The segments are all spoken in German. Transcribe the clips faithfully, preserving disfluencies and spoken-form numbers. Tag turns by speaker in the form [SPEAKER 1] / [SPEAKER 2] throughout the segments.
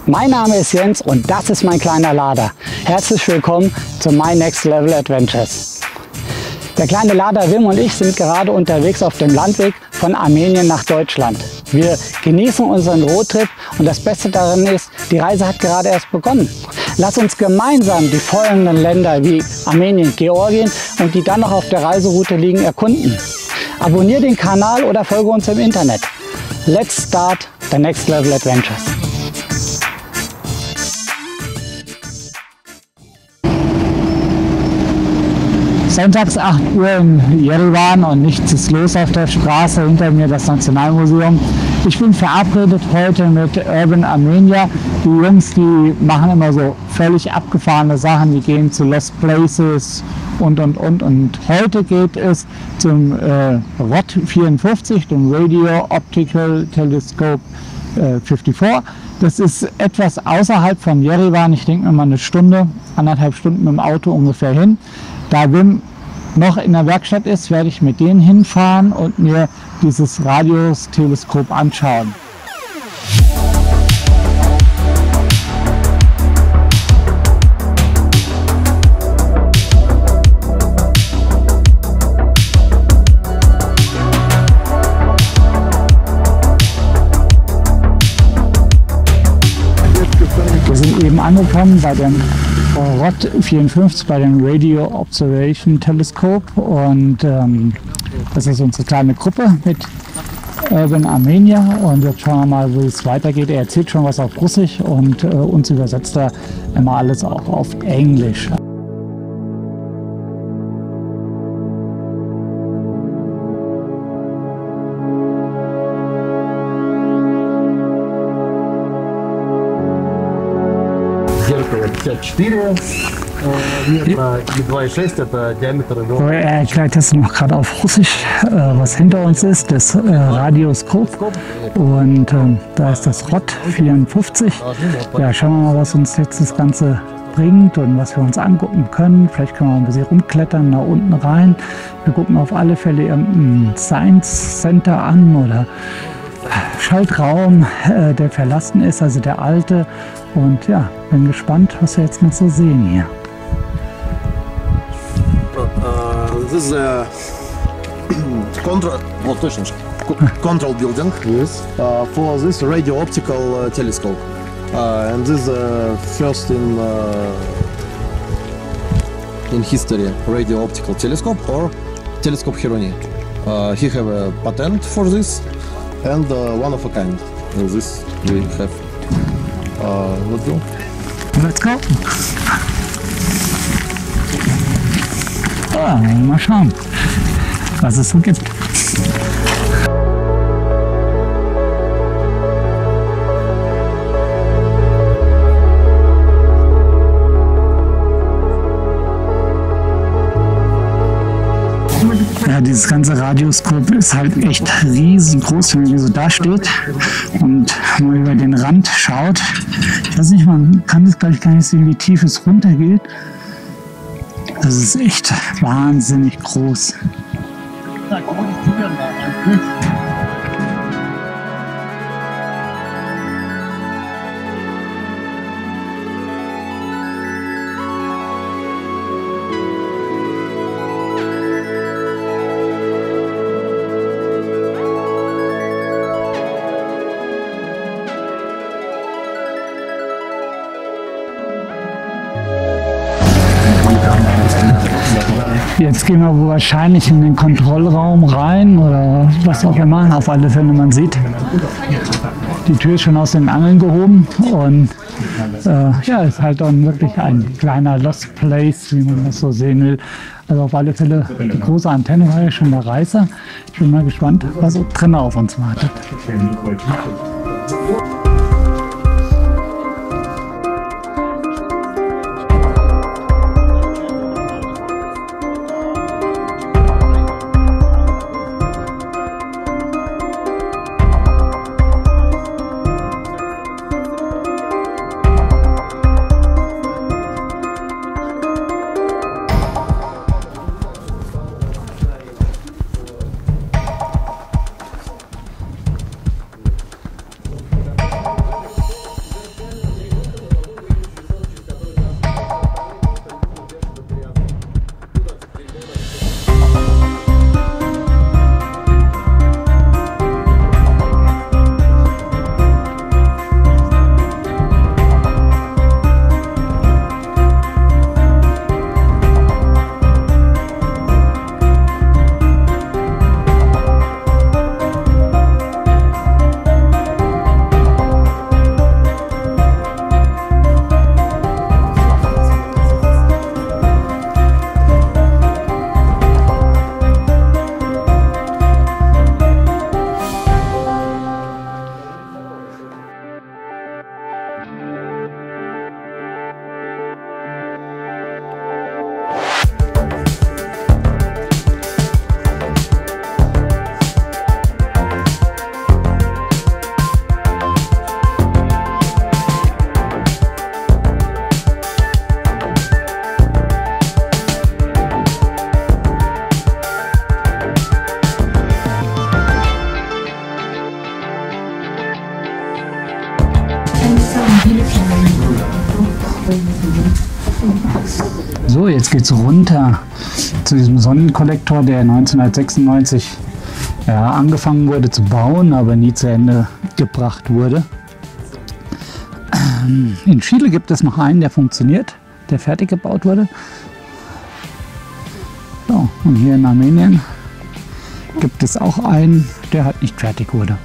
[SPEAKER 1] Mein Name ist Jens und das ist mein kleiner Lader. Herzlich willkommen zu My Next Level Adventures. Der kleine Lader Wim und ich sind gerade unterwegs auf dem Landweg von Armenien nach Deutschland. Wir genießen unseren Roadtrip und das Beste daran ist, die Reise hat gerade erst begonnen. Lass uns gemeinsam die folgenden Länder wie Armenien, Georgien und die dann noch auf der Reiseroute liegen erkunden. Abonniere den Kanal oder folge uns im Internet. Let's start the Next Level Adventures. Sonntags acht Uhr in Jerewan und nichts ist los auf der Straße. Hinter mir das Nationalmuseum. Ich bin verabredet heute mit Urban Armenia. Die Jungs, die machen immer so völlig abgefahrene Sachen. Die gehen zu Lost Places und und und. Und heute geht es zum äh, R O T vierundfünfzig, dem Radio Optical Telescope äh, vierundfünfzig. Das ist etwas außerhalb von Jerewan. Ich denke mal eine Stunde, anderthalb Stunden mit dem Auto ungefähr hin. Da Wim noch in der Werkstatt ist, werde ich mit denen hinfahren und mir dieses Radiosteleskop anschauen. Wir sind eben angekommen bei dem R O T vierundfünfzig, bei dem Radio Observation Telescope, und ähm, das ist unsere kleine Gruppe mit Urban Armenia, und jetzt schauen wir mal, wo es weitergeht. Er erzählt schon was auf Russisch und äh, uns übersetzt er immer alles auch auf Englisch. Er erklärt jetzt noch gerade auf Russisch, äh, was hinter uns ist, das äh, Radioskop, und äh, da ist das R O T vierundfünfzig. Ja, schauen wir mal, was uns jetzt das Ganze bringt und was wir uns angucken können. Vielleicht können wir ein bisschen rumklettern, nach unten rein. Wir gucken auf alle Fälle irgendein Science Center an oder Schaltraum, äh, der verlassen ist, also der alte. Und ja, bin gespannt, was wir jetzt noch so sehen hier.
[SPEAKER 2] Uh, this is a control, well, control building. Yes. Uh, for this radio optical uh, telescope, uh, and this is uh, first in uh, in history radio optical telescope or telescope Hironi. Uh, he have a patent for this, and uh, one of a kind. And this we have. Uh, let's go.
[SPEAKER 1] Let's go. Ah, mal schauen, was es so gibt. Ja, dieses ganze Radioskop ist halt echt riesengroß, wenn man hier so da steht und mal über den Rand schaut. Ich weiß nicht, man kann das gleich gar nicht sehen, wie tief es runtergeht. Das ist echt wahnsinnig groß. Jetzt gehen wir wahrscheinlich in den Kontrollraum rein oder was auch immer. Auf alle Fälle, man sieht, die Tür ist schon aus den Angeln gehoben, und äh, ja, ist halt dann wirklich ein kleiner Lost Place, wie man das so sehen will. Also auf alle Fälle, die große Antenne war ja schon der Reißer. Ich bin mal gespannt, was so drinnen auf uns wartet. So, jetzt geht's runter zu diesem Sonnenkollektor, der neunzehnhundertsechsundneunzig ja, angefangen wurde zu bauen, aber nie zu Ende gebracht wurde. In Chile gibt es noch einen, der funktioniert, der fertig gebaut wurde. So, und hier in Armenien gibt es auch einen, der halt nicht fertig wurde.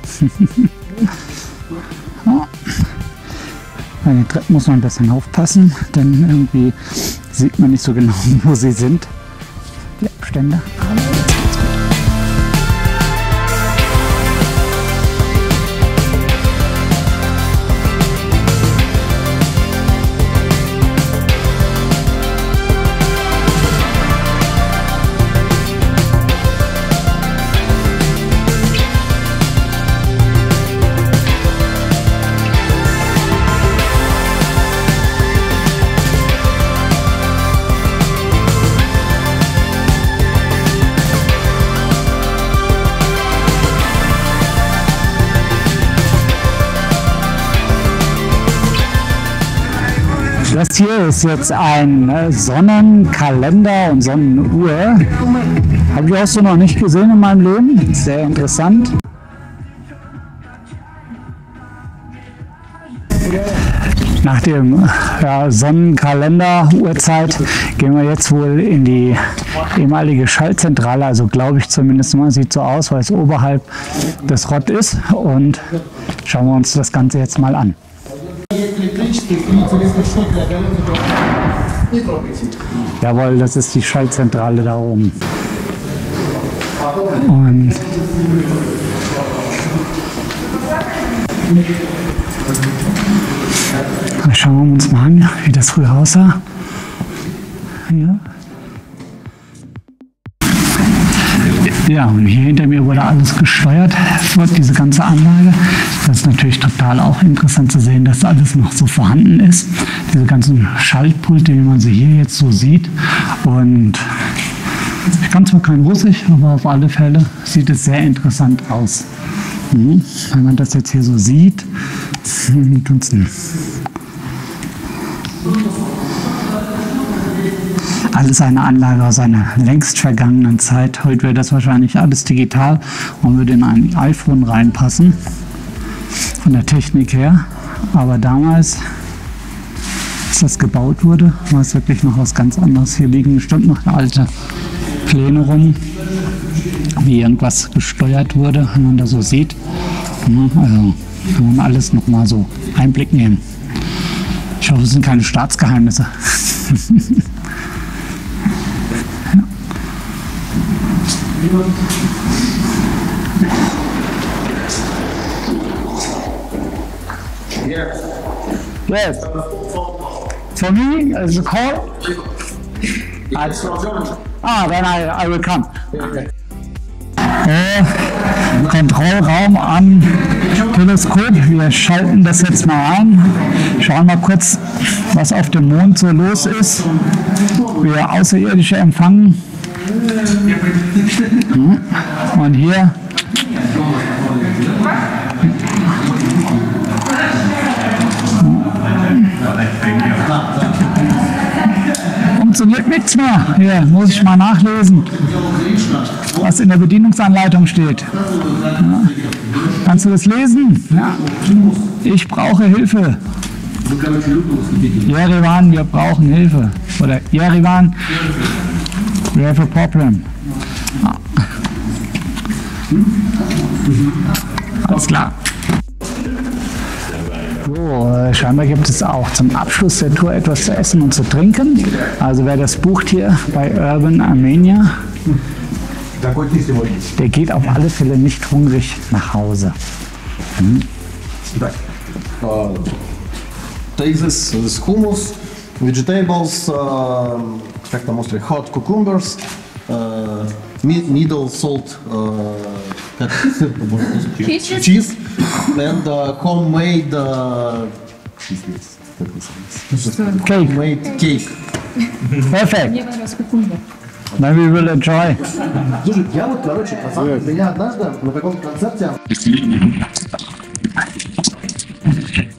[SPEAKER 1] Ja. Bei den Treppen muss man ein bisschen aufpassen, denn irgendwie sieht man nicht so genau, wo sie sind. Die Abstände. Das hier ist jetzt ein Sonnenkalender und Sonnenuhr. Habe ich auch so noch nicht gesehen in meinem Leben. Sehr interessant. Nach dem ja, Sonnenkalender-Uhrzeit gehen wir jetzt wohl in die ehemalige Schaltzentrale. Also glaube ich zumindest mal, sieht so aus, weil es oberhalb des Rott ist. Und schauen wir uns das Ganze jetzt mal an. Jawohl, das ist die Schaltzentrale da oben. Und schauen wir uns mal an, wie das früher aussah. Ja. Ja, und hier hinter mir wurde alles gesteuert, diese ganze Anlage. Das ist natürlich total auch interessant zu sehen, dass alles noch so vorhanden ist. Diese ganzen Schaltpulte, wie man sie hier jetzt so sieht. Und ich kann zwar kein Russisch, aber auf alle Fälle sieht es sehr interessant aus. Mhm. Wenn man das jetzt hier so sieht, alles eine Anlage aus einer längst vergangenen Zeit. Heute wäre das wahrscheinlich alles digital und würde in ein iPhone reinpassen, von der Technik her. Aber damals, als das gebaut wurde, war es wirklich noch was ganz anderes. Hier liegen bestimmt noch alte Pläne rum, wie irgendwas gesteuert wurde, wenn man das so sieht. Also kann man alles noch mal so Einblick nehmen. Ich hoffe, es sind keine Staatsgeheimnisse. Yes. For me, as a call. I, ah, then I, I will come. Äh, Kontrollraum am Teleskop. Wir schalten das jetzt mal ein. Schauen mal kurz, was auf dem Mond so los ist. Wir Außerirdische empfangen. Und hier funktioniert nichts mehr. Hier muss ich mal nachlesen, was in der Bedienungsanleitung steht. Ja. Kannst du das lesen? Ja. Ich brauche Hilfe. Yerevan, wir brauchen Hilfe. Oder Yerevan, we have a problem. Ah. Alles klar. So, scheinbar gibt es auch zum Abschluss der Tour etwas zu essen und zu trinken. Also wer das bucht hier bei Urban Armenia, der geht auf alle Fälle nicht hungrig nach Hause. Hm.
[SPEAKER 2] Uh, take this, this hummus, vegetables, uh, как там mostly hot cucumbers, uh, middle salt, uh, cheese, cheese, and uh, homemade uh,
[SPEAKER 1] cake.
[SPEAKER 2] Homemade cake.
[SPEAKER 1] Perfect. Then we will enjoy.
[SPEAKER 2] Слушай, я вот, короче, на самом деле, меня однажды на каком-то концерте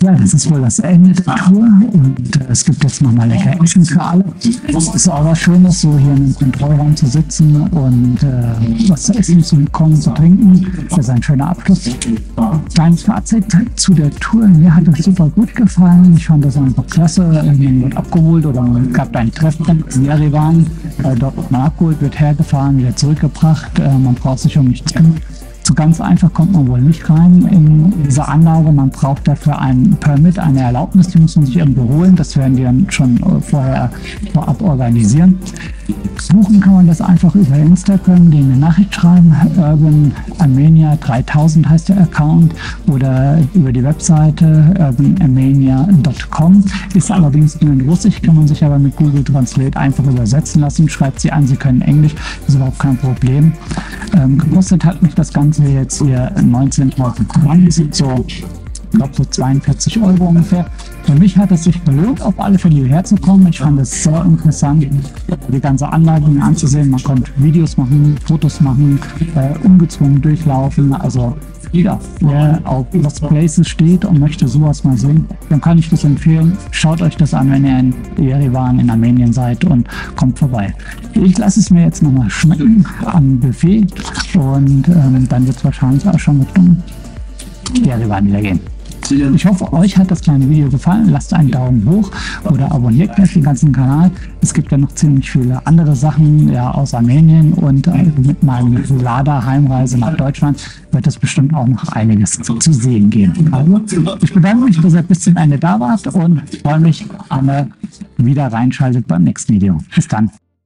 [SPEAKER 1] Ja, das ist wohl das Ende der Tour und äh, es gibt jetzt nochmal lecker Essen für alle. Es ist auch was Schönes, so hier in einem Kontrollraum zu sitzen und äh, was zu essen, zu bekommen, zu trinken. Das ist ein schöner Abschluss. Kleines Fazit zu der Tour. Mir hat es super gut gefallen. Ich fand das einfach klasse. Man wird abgeholt oder man gab ein Treffen in Jerewan. Äh, dort wird man abgeholt, wird hergefahren, wieder zurückgebracht. Äh, man braucht sich um nichts kümmern. So ganz einfach kommt man wohl nicht rein in diese Anlage. Man braucht dafür ein Permit, eine Erlaubnis, die muss man sich irgendwo holen. Das werden die dann schon vorher vorab organisieren. Suchen kann man das einfach über Instagram, denen eine Nachricht schreiben. Urban Armenia dreitausend heißt der Account oder über die Webseite urban armenia punkt com. Ist allerdings nur in Russisch, kann man sich aber mit Google Translate einfach übersetzen lassen. Schreibt sie an, sie können Englisch, ist überhaupt kein Problem. Ähm, gekostet hat mich das Ganze jetzt hier neunzehntausend Kronen, sind so, ich glaube so zweiundvierzig Euro ungefähr. Für mich hat es sich gelohnt, auf alle Fälle hierher zu kommen. Ich fand es sehr interessant, die ganze Anlage mir anzusehen. Man konnte Videos machen, Fotos machen, äh, ungezwungen durchlaufen. Also ja, wer auf Lost Places steht und möchte sowas mal sehen, dann kann ich das empfehlen. Schaut euch das an, wenn ihr in Jerewan in Armenien seid und kommt vorbei. Ich lasse es mir jetzt nochmal schmecken am Buffet und ähm, dann wird es wahrscheinlich auch schon mit dem Jerewan wieder gehen. Ich hoffe, euch hat das kleine Video gefallen. Lasst einen Daumen hoch oder abonniert jetzt den ganzen Kanal. Es gibt ja noch ziemlich viele andere Sachen ja, aus Armenien und äh, mit meinem Lada Heimreise nach Deutschland wird es bestimmt auch noch einiges zu, zu sehen geben. Also, ich bedanke mich, dass ihr bis zum Ende da wart und freue mich, wenn ihr wieder reinschaltet beim nächsten Video. Bis dann.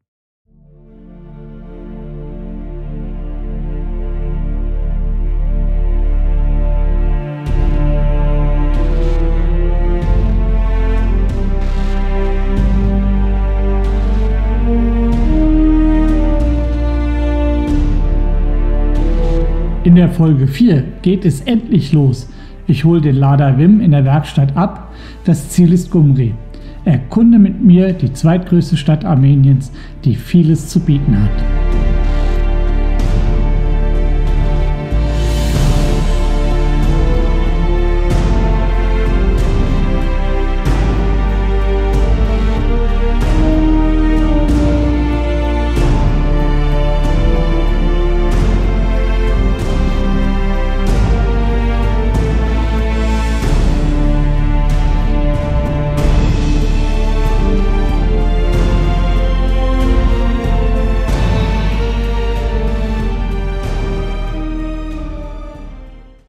[SPEAKER 3] In der Folge vier geht es endlich los. Ich hole den Lada Wim in der Werkstatt ab. Das Ziel ist Gyumri. Erkunde mit mir die zweitgrößte Stadt Armeniens, die vieles zu bieten hat.